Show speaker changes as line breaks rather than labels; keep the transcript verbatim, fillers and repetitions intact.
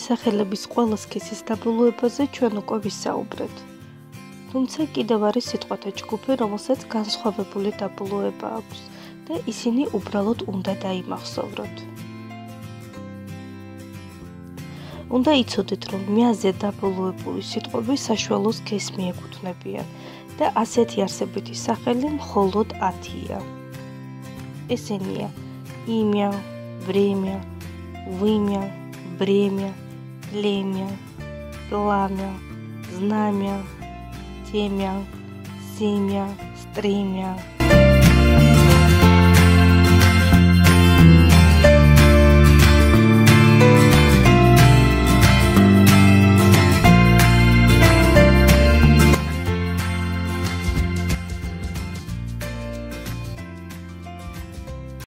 სახელების ყველა სქესის დაბოლოებაზე ჩვენ უკვე ვისაუბრეთ. თუმცა კიდევ არის სიტყვათა ჯგუფი, რომელსაც განსხვავებული დაბოლოება აქვს და ისინი უბრალოდ უნდა დაიმახსოვროთ. უნდა იცოდეთ, რომ მეაზე დაბოლოებული სიტყვები საშუალო სქესს მიეკუთვნებიან და ასეთი არსებითი სახელი მხოლოდ ათია. ესენია: იმя, время, вымя, бремя, племя, пламя, знамя, темя, семя, стремя,